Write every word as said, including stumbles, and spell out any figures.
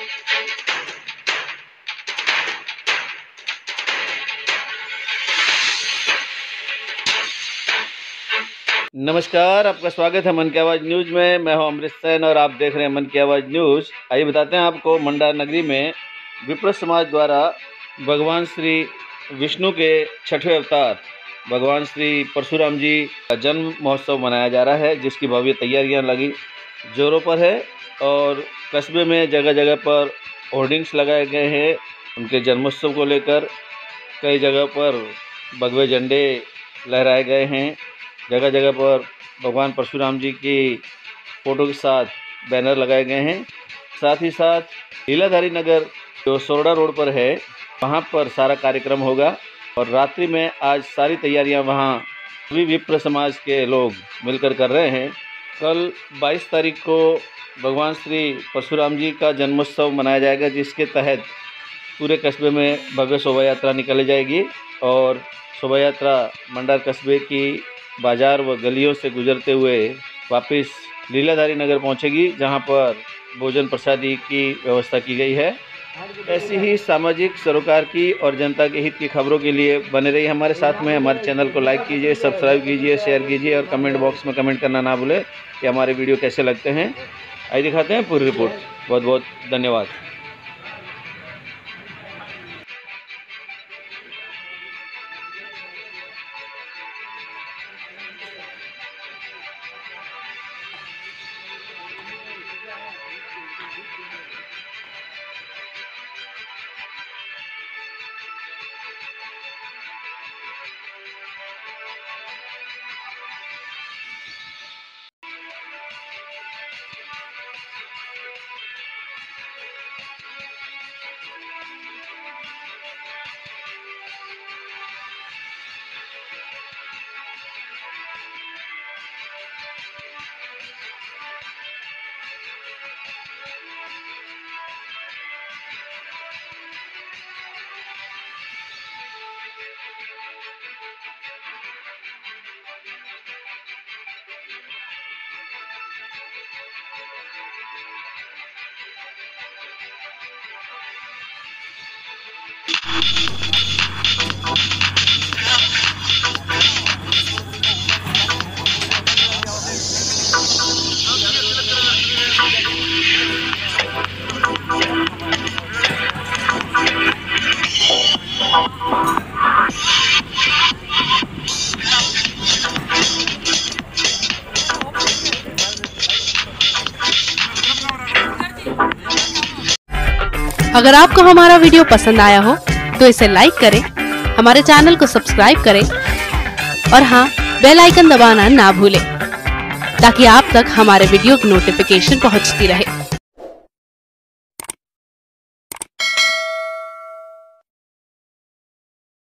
नमस्कार, आपका स्वागत है मन की आवाज़ न्यूज़ में। मैं हूं अमृत सैन और आप देख रहे हैं मन की आवाज़ न्यूज़। आइए बताते हैं आपको मंडार नगरी में विप्र समाज द्वारा भगवान श्री विष्णु के छठवें अवतार भगवान श्री परशुराम जी का जन्म महोत्सव मनाया जा रहा है, जिसकी भव्य तैयारियां लगी जोरों पर है। और कस्बे में जगह जगह पर होर्डिंग्स लगाए गए हैं उनके जन्मोत्सव को लेकर। कई जगह पर भगवे झंडे लहराए गए हैं। जगह जगह पर भगवान परशुराम जी की फ़ोटो के साथ बैनर लगाए गए हैं। साथ ही साथ लीलाधारी नगर जो सोरडा रोड पर है, वहाँ पर सारा कार्यक्रम होगा। और रात्रि में आज सारी तैयारियां वहाँ सभी विप्र समाज के लोग मिलकर कर रहे हैं। कल बाईस तारीख को भगवान श्री परशुराम जी का जन्मोत्सव मनाया जाएगा, जिसके तहत पूरे कस्बे में भव्य शोभा यात्रा निकाली जाएगी। और शोभा यात्रा मंडार कस्बे की बाज़ार व गलियों से गुजरते हुए वापस लीलाधारी नगर पहुंचेगी, जहां पर भोजन प्रसादी की व्यवस्था की गई है। ऐसी ही सामाजिक सरोकार की और जनता के हित की खबरों के लिए बने रहिए हमारे साथ में। हमारे चैनल को लाइक कीजिए, सब्सक्राइब कीजिए, शेयर कीजिए और कमेंट बॉक्स में कमेंट करना ना भूलें कि हमारे वीडियो कैसे लगते हैं। आइए दिखाते हैं पूरी रिपोर्ट। बहुत बहुत धन्यवाद। अगर आपको हमारा वीडियो पसंद आया हो तो इसे लाइक करें, हमारे चैनल को सब्सक्राइब करें और हाँ, बेल आइकन दबाना ना भूलें, ताकि आप तक हमारे वीडियो की नोटिफिकेशन पहुंचती रहे।